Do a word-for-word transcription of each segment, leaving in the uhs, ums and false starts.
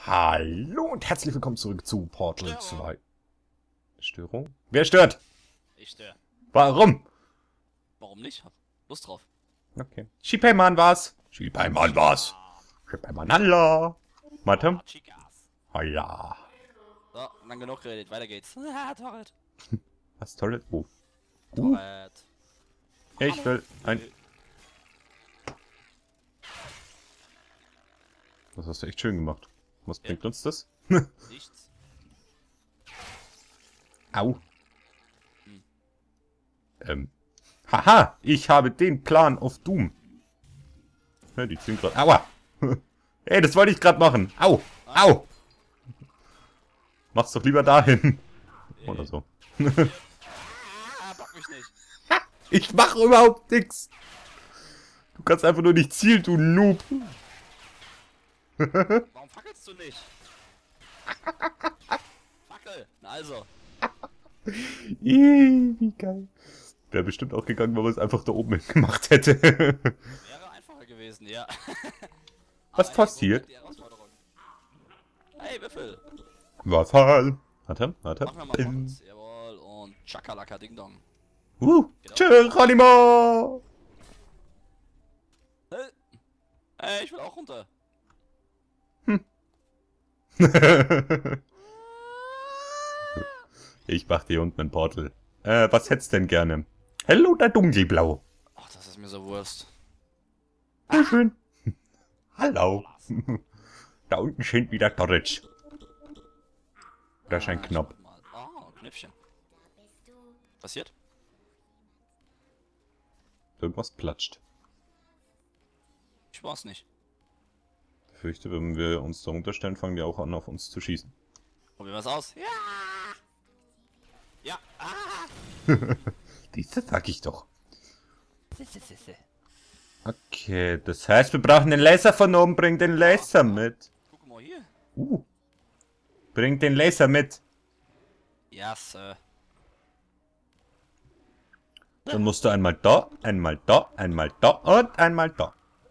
Hallo und herzlich willkommen zurück zu Portal zwei. Störung? Wer stört? Ich störe. Warum? Warum nicht? Hab Lust drauf. Okay. Schipeimann war's. Schipeimann war's. Schipeimann, hallo. Warte. Chicas. Holla. So, lang genug geredet. Weiter geht's. Ah, Torret. Was toll. Oh. Uh, Torret. ich will ein... Das hast du echt schön gemacht. Was bringt Ja. uns das? Nichts. Au. Hm. Ähm. Haha, ich habe den Plan auf Doom. Ja, die ziehen gerade... Aua. Ey, das wollte ich gerade machen. Au. Au. Mach's doch lieber dahin. Nee. Oder so. Ah, bock mich nicht. Ich mache überhaupt nichts. Du kannst einfach nur nicht zielen, du Noob. Warum fackelst du nicht? Fackel. Na also. Ih, wie geil. Wäre bestimmt auch gegangen, wenn man es einfach da oben gemacht hätte. Wäre einfacher gewesen, ja. Was Aber passiert? ey, wo bleibt die Herausforderung? Hey, Würfel. Was halt? Warte, warte. Machen wir mal von uns. Jawohl. Und Chakalaka Ding Dong. Uh, Geronimo! Hey. Hey, ich will auch runter. Ich mach hier unten ein Portal. Äh, was hättest denn gerne? Hell oder dunkelblau? Ach, das ist mir so Wurst. Sehr schön. Hallo. Da unten scheint wieder Torridge. Da ist ein Ah, Knopf. ich mach mal- Oh, Knöpfchen. Passiert? Irgendwas platscht. Ich weiß nicht. Ich fürchte, wenn wir uns da runterstellen, fangen die auch an, auf uns zu schießen. Probieren wir es aus. Ja! Ja! Ah! Diese sag ich doch. Okay, das heißt, wir brauchen den Laser von oben. Bring den Laser mit. Guck mal hier. Uh. Bring den Laser mit. Ja, Sir. Dann musst du einmal da, einmal da, einmal da und einmal da.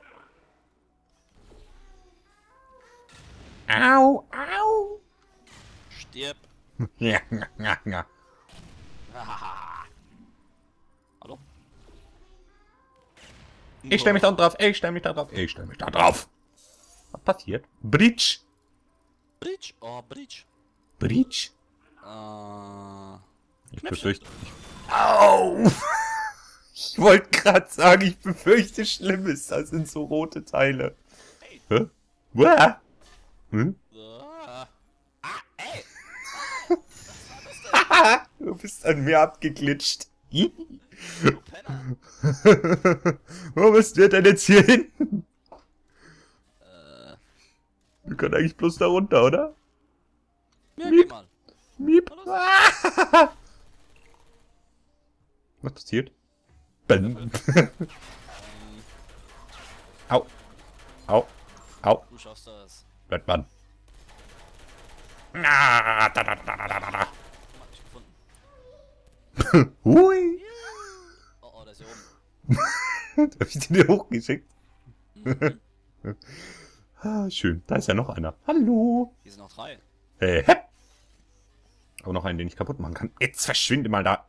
Au, au. Stirb. Ja, ja, ja. Hallo? Ich stell mich da drauf, ich stell mich da drauf, ich stell mich da drauf. Was passiert? Bridge. Bridge? Oh, Bridge. Bridge? Äh. Ich Knöpfchen. befürchte... Au! Ich wollte gerade sagen, ich befürchte Schlimmes. Das sind so rote Teile. Hey. Hä? Uah. Hm? Ah, ah, ey! Du bist an mir abgeglitscht. Du Penner. Wo müssen wir denn jetzt hier hin? Äh. Wir können eigentlich bloß da runter, oder? Ja, geh mal. Miep. Hallo? Ah. Was passiert? Bam. Au. Au. Au. Du schaffst das. Bleibt man. Ah, da, da, da, da, da, da. Hab ich gefunden. Hui. Oh, oh, der ist hier oben. Hab ich den hier hochgeschickt? Mhm. Ah, schön. Da ist ja noch einer. Hallo. Hier sind noch drei. Äh, hepp. Aber noch einen, den ich kaputt machen kann. Jetzt verschwinde mal da.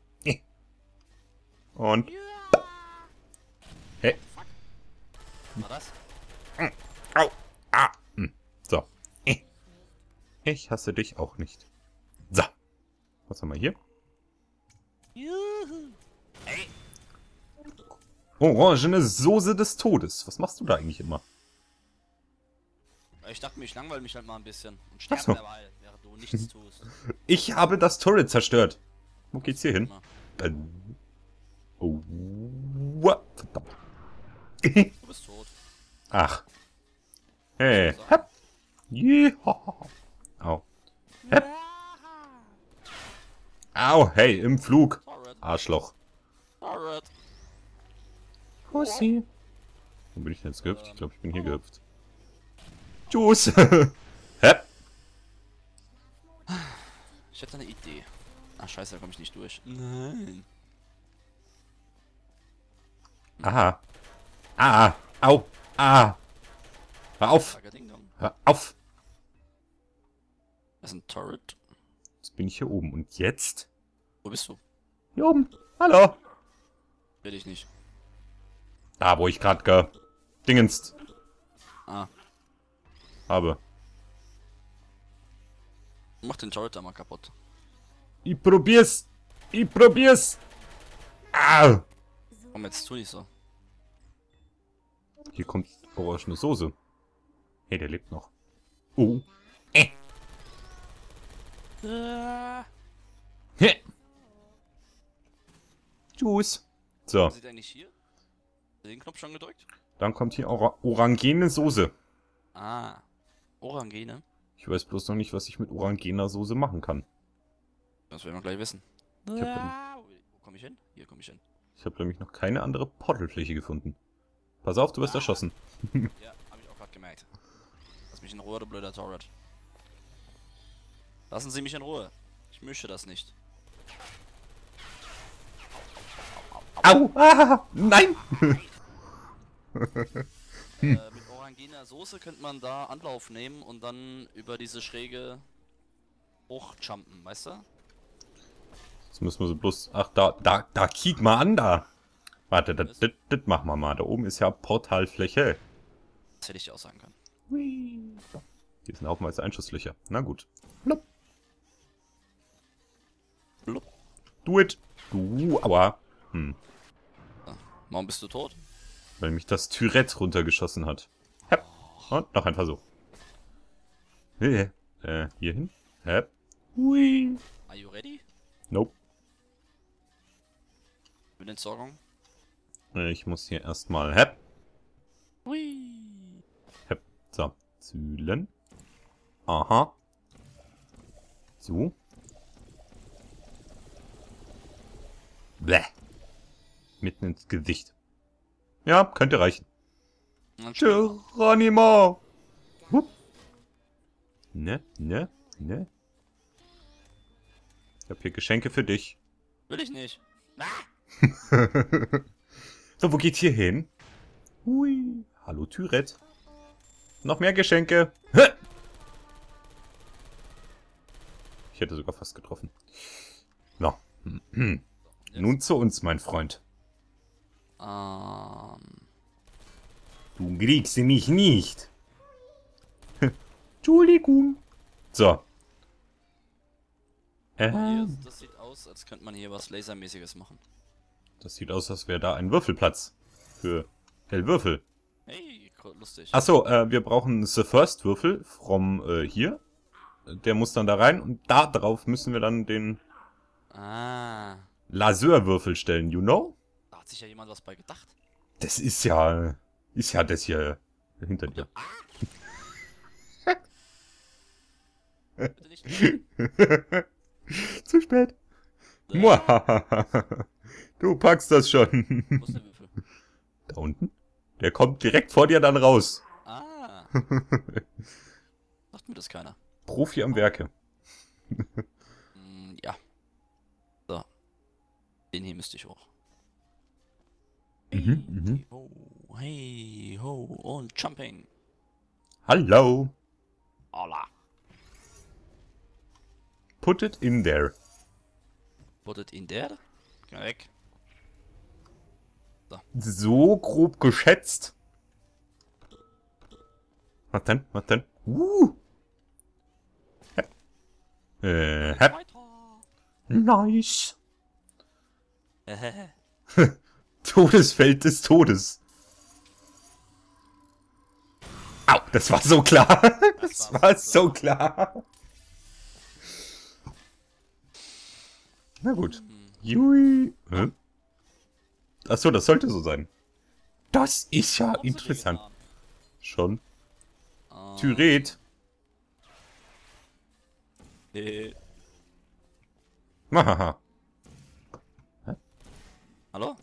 Und. Hey. Was war das? Au. Ah. Hm. So. Ich hasse dich auch nicht. So. Was haben wir hier? Juhu. Ey! Orangene Soße des Todes. Was machst du da eigentlich immer? Ich dachte mir, ich langweile mich halt mal ein bisschen. Und sterbe Ach so. derweil, während du nichts tust. Ich habe das Turret zerstört. Wo geht's hier hin? Na, Oh. What? Verdammt. du bist tot. Ach. Hey. Hepp. Jeha. Au. Hepp. Au. Hey, im Flug. Torret. Arschloch. Torret. Pussy. Wo bin ich denn jetzt gehüpft? Ich glaube, ich bin hier gehüpft. Tschüss. Hepp. Ich hätte eine Idee. Ach scheiße, da komme ich nicht durch. Nein. Aha. Ah. Au. Ah. Hör auf. Ding Dong. Hör auf. Das ist ein Turret. Jetzt bin ich hier oben. Und jetzt? Wo bist du? Hier oben. Hallo. Will ich nicht. Da, wo ich gerade gedingenst Ah. habe. Mach den Turret da mal kaputt. Ich probier's. Ich probier's. Ah. Komm, jetzt tu nicht so. Hier kommt orangene Soße. Hey, der lebt noch. Oh. Äh. Äh. Hä. Tschüss. So, Was sieht eigentlich hier? Hast du den Knopf schon gedrückt? dann kommt hier Ora orangene Soße. Ah. Orangene. Ich weiß bloß noch nicht, was ich mit orangener Soße machen kann. Das werden wir gleich wissen. Ich habe Ah, wo komme ich hin? Hier komme ich hin. ich hab nämlich noch keine andere Portalfläche gefunden. Pass auf, du wirst erschossen. Ja, habe ich auch gerade gemerkt. Lass mich in Ruhe, du blöder Torret. Lassen Sie mich in Ruhe. Ich möchte das nicht. Au! Ah, nein! Äh, mit orangener Soße könnte man da Anlauf nehmen und dann über diese schräge hochjumpen, weißt du? Jetzt müssen wir so bloß... Ach, da, da, da, kiek mal an, da! Warte, das, das, das machen wir mal. Da oben ist ja Portalfläche. Das hätte ich dir auch sagen können. Hier sind haufenweise Einschusslöcher. Na gut. Blub. Blub. Do it! Du, aua. Hm. Warum bist du tot? Weil mich das Tourette runtergeschossen hat. Hep. Und noch ein Versuch. Äh, äh, hier hin. Hep. Hui. Are you ready? Nope. Mit Entsorgung? Äh, Ich muss hier erstmal. Hep. Hui. Hep. So. Zühlen. Aha. So. Bäh. Mitten ins Gesicht. Ja, könnte reichen. Geronimo! Hup. Ne, ne, ne. Ich hab hier Geschenke für dich. Will ich nicht. Ah! So, wo geht's hier hin? Hui. Hallo, Tourette. Noch mehr Geschenke. Ich hätte sogar fast getroffen. No. Nun zu uns, mein Freund. Ähm. Du kriegst mich nicht. Entschuldigung. So. Hier, Äh, das sieht aus, als könnte man hier was Lasermäßiges machen. das sieht aus, als wäre da ein Würfelplatz. Für Hellwürfel. Hey, lustig. Achso, äh, wir brauchen The First Würfel from äh, hier. Der muss dann da rein und da drauf müssen wir dann den Ah. Laserwürfel stellen, you know? Da hat sich ja jemand was bei gedacht. Das ist ja, ist ja das hier hinter dir. Bitte nicht. Zu spät. Muahaha. Du packst das schon. Wo ist der Würfel? Da unten? Der kommt direkt vor dir dann raus. Ah. Sagt mir das keiner. Profi am Werke. Mm, ja. So. Den hier müsste ich hoch. Mhm, mhm. Hey ho, hey ho und Jumping. Hallo. Hola. Put it in there. Put it in there. Geh mal weg. So grob geschätzt. Was denn? Was denn? Uh. Hep. Äh, hep. Weiter. Nice. Äh, Todesfeld des Todes. Au, das war so klar. Das, Das war, war so so klar. Na gut. Jui. Hä? Achso, das sollte so sein. Das ist ja was hast du dir interessant. getan? Schon. Ah, Tyret. nee. Hahaha. Hallo?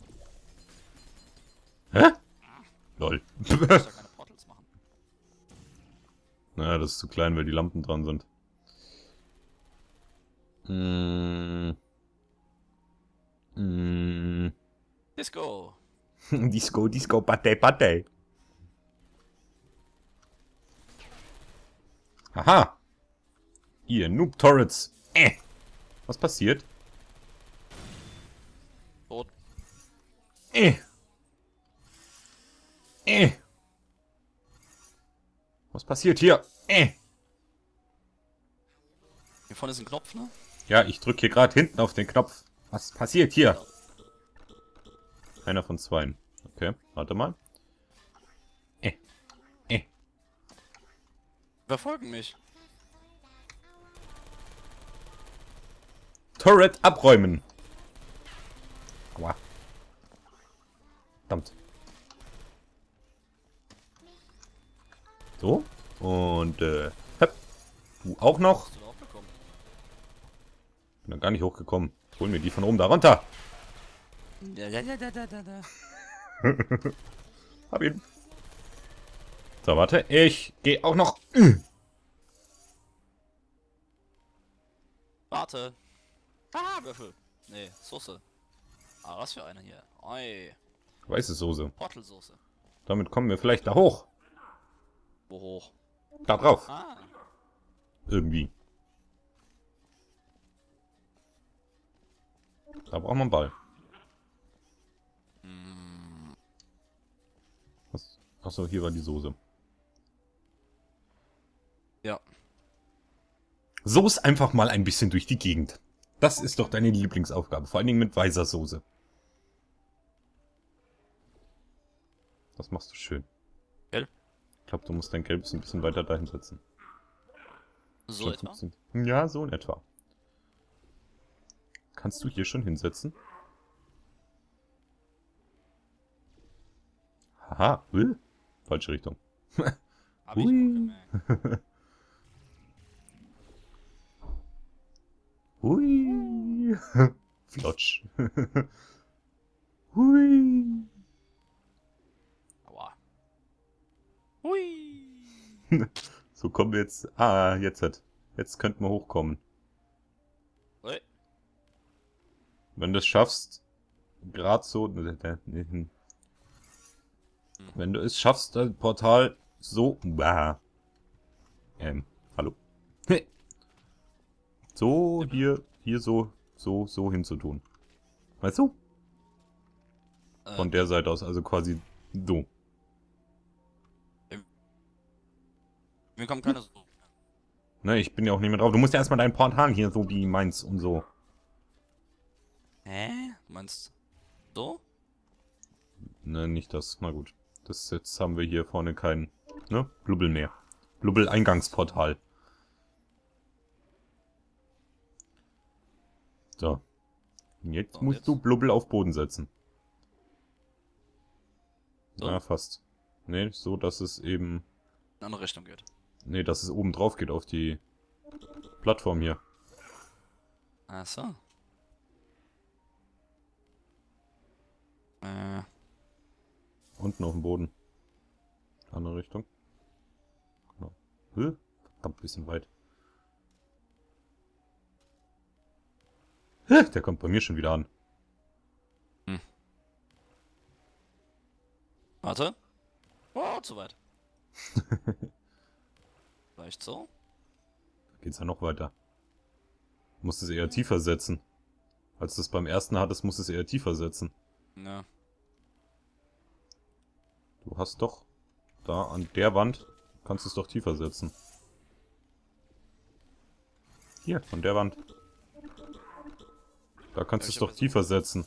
Hä? Lol. Du musst ja keine Portals machen. Naja, das ist zu klein, weil die Lampen dran sind. Mm. Mm. Disco. Disco, Disco, Pate, Pate. Aha. Ihr Noob-Turrets. Äh. Was passiert? Tot. Äh. Äh. Was passiert hier? Äh. Hier vorne ist ein Knopf, ne? Ja, ich drücke hier gerade hinten auf den Knopf. Was passiert hier? Einer von zweien. Okay, warte mal. Äh. Äh. Verfolgen mich. Turret abräumen. Aua. Verdammt. So. Und, äh, hopp. Du auch noch. Hast du da auch bekommen? Bin da gar nicht hochgekommen. Hol mir die von oben da runter. Ja, ja, ja, ja, ja, ja, ja. Hab ihn. So, warte. Ich gehe auch noch. Warte. Ah, Würfel. Nee, Soße. Ah, was für eine hier. Oi. Weiße Soße. Portalsoße. Damit kommen wir vielleicht da hoch. Wo hoch? Da drauf. Ah. Irgendwie. Da braucht man einen Ball. Hm. Was? Achso, hier war die Soße. Ja. Soß einfach mal ein bisschen durch die Gegend. Das ist doch deine Lieblingsaufgabe. Vor allen Dingen mit weißer Soße. Das machst du schön. Gelb? Ich glaube, du musst dein Gelbes ein bisschen weiter dahin setzen. So Schon etwa? fünfzehn. Ja, so in etwa. Kannst du hier schon hinsetzen? Haha, äh? Falsche Richtung. Hab ich Hui. gemerkt. Hui. Flotsch. Hui. Aua. Hui. So kommen wir jetzt. Ah, jetzt hat. Jetzt könnten wir hochkommen. Ui. Wenn du es schaffst, gerade so. Wenn du es schaffst, das Portal so. Bah. Ähm, hallo. So, hier, hier so, so, so hinzutun. Weißt du? Äh, Von der Seite aus, also quasi so. Mir kommt keine so. Ne, ich bin ja auch nicht mehr drauf. Du musst ja erstmal dein Portal hier so wie meins und so. Hä? Du meinst so? Ne, nicht das. Na gut. Das, jetzt haben wir hier vorne kein, ne, Blubbel mehr. Blubbel-Eingangsportal. So. Und jetzt So, und musst jetzt? du Blubbel auf Boden setzen. So? Na, fast. Ne, so, dass es eben... In eine andere Richtung geht. Ne, dass es oben drauf geht auf die Plattform hier. Ach so. Äh, Unten auf dem Boden. Andere Richtung. Genau. Hä? Verdammt, bisschen weit. Hä? Der kommt bei mir schon wieder an. hm. Warte. Oh, zu weit. Vielleicht so? Da geht's ja noch weiter. Du musst es eher tiefer setzen. Als du es beim ersten hattest, musst du es eher tiefer setzen. Ja. Du hast doch da an der Wand, kannst du es doch tiefer setzen. Hier, von der Wand. Da kannst du es doch tiefer setzen.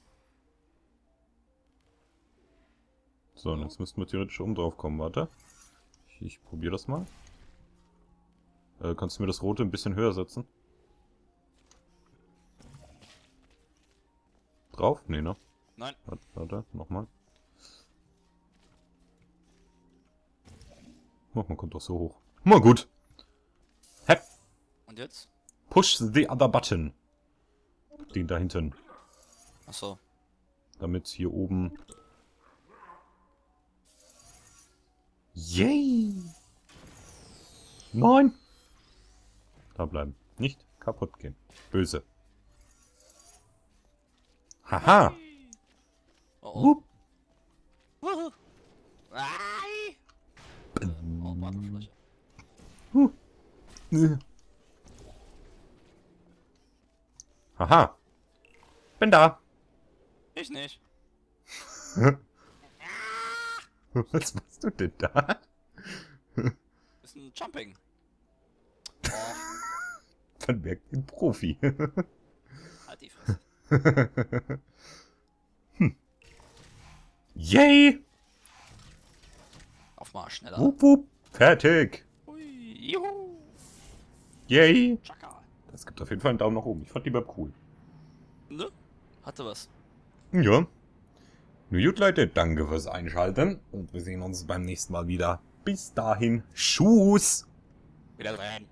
So, und jetzt müssten wir theoretisch oben drauf kommen. Warte. Ich, ich probiere das mal. Äh, kannst du mir das rote ein bisschen höher setzen? Drauf? Nee, ne? Nein. Warte, warte, nochmal. Oh, man kommt doch so hoch. Na gut. Hep. Und jetzt? Push the other button. Den da hinten. Achso. Damit hier oben... Yay! Nein! Da bleiben. Nicht kaputt gehen. Böse. Haha! Oh oh. Hup. Wuhu. Ai. Oh, Wasserfläche. Huh. Äh. Aha. Bin da. Ich nicht. Was machst du denn da? Ist ein Jumping. Oh, Man merkt den Profi. halt die Fresse. hm. Yay! Auf mal schneller. Wupp, wupp. Fertig. Hui, juhu. Yay! Chaka. Das gibt auf jeden Fall einen Daumen nach oben. Ich fand die Map cool. Ne? Hatte was. Ja. Nun gut, Leute, danke fürs Einschalten. Und wir sehen uns beim nächsten Mal wieder. Bis dahin. Tschüss! Wieder rein.